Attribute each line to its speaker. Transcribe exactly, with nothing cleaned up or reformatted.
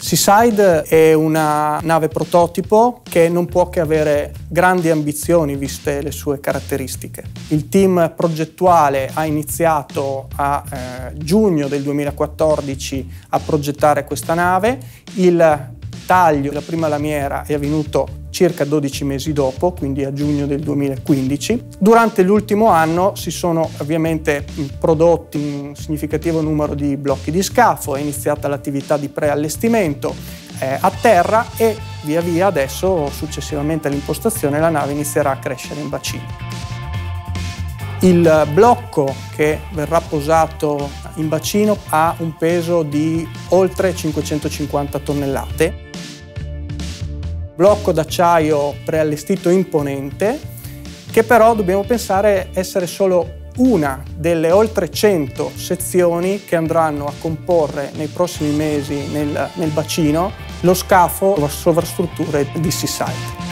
Speaker 1: Seaside è una nave prototipo che non può che avere grandi ambizioni viste le sue caratteristiche. Il team progettuale ha iniziato a eh, giugno del duemilaquattordici a progettare questa nave. Il taglio, la prima lamiera, è avvenuto circa dodici mesi dopo, quindi a giugno del duemilaquindici. Durante l'ultimo anno si sono ovviamente prodotti un significativo numero di blocchi di scafo, è iniziata l'attività di preallestimento eh, a terra e via via adesso, successivamente all'impostazione, la nave inizierà a crescere in bacino. Il blocco che verrà posato in bacino ha un peso di oltre cinquecentocinquanta tonnellate. Blocco d'acciaio preallestito imponente, che però dobbiamo pensare essere solo una delle oltre cento sezioni che andranno a comporre nei prossimi mesi nel, nel bacino lo scafo sovrastrutture di Seaside.